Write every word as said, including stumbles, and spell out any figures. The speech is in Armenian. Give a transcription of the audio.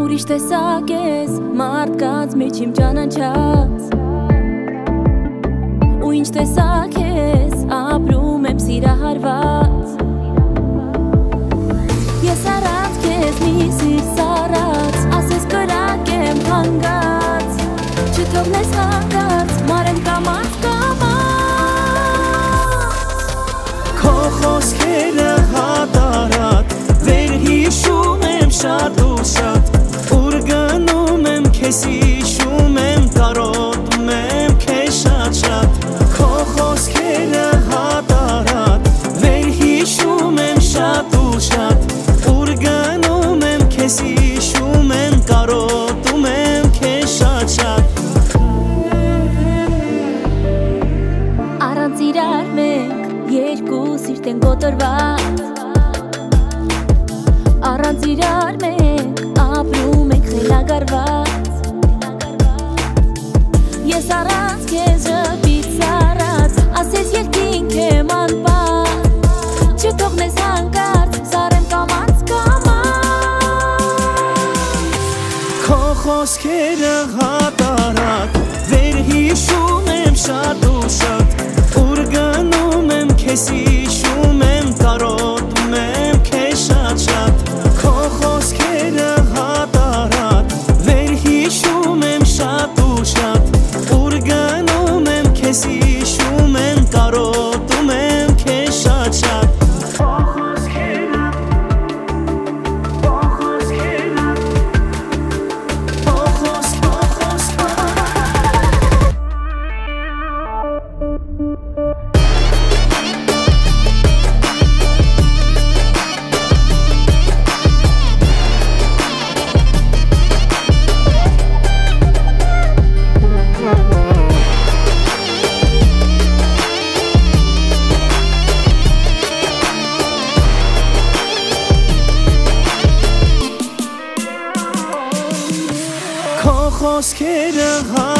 Ուրիշ տեսակ ես, մարդկանց մեջ իմ ճանաչած Ու ինչ տեսակ ես, ապրում եմ սիրահարված Ես առած քեզ մի սիր սառած Ասես կրակ եմ հանգած Չթողնես հանգած, մարեմ կամած կամած Քո խոսքերը հատարած Վեր հիշում եմ շատ ու շատ Ուր գնում եմ քեզ հիշում եմ Կարոտում եմ քեզ շատ շատ Քո խոսքերը հատարած Վեր հիշում եմ շատ ու շատ Ուր գնում եմ քեզ հիշում եմ Կարոտում եմ քեզ շատ շատ Առանց իրար մենք երկու սիրտ են կոտրված Առանց իրար մենք ապրում ենք խելագարված Ես առանց քեզ ժպիտ սառած Ասես երկինք եմ անպատ Չթողնես հանկարծ սառեմ կամած կամած Քո խոսքերը հատարած Վեր հիշում եմ շատ ու շատ Ուր գնում եմ քեզ հիշում եմ Կարոտում եմ քեզ շատ շատ Քո խոսքերը հատարած Վեր հիշում եմ շատ ու շատ Ուր գնում եմ քեզ հիշում եմ Կարոտում եմ քեզ շատ շատ Քո խոսքերը Քո խոսքերը Քո խոսք Քո խոսք Խոսքերը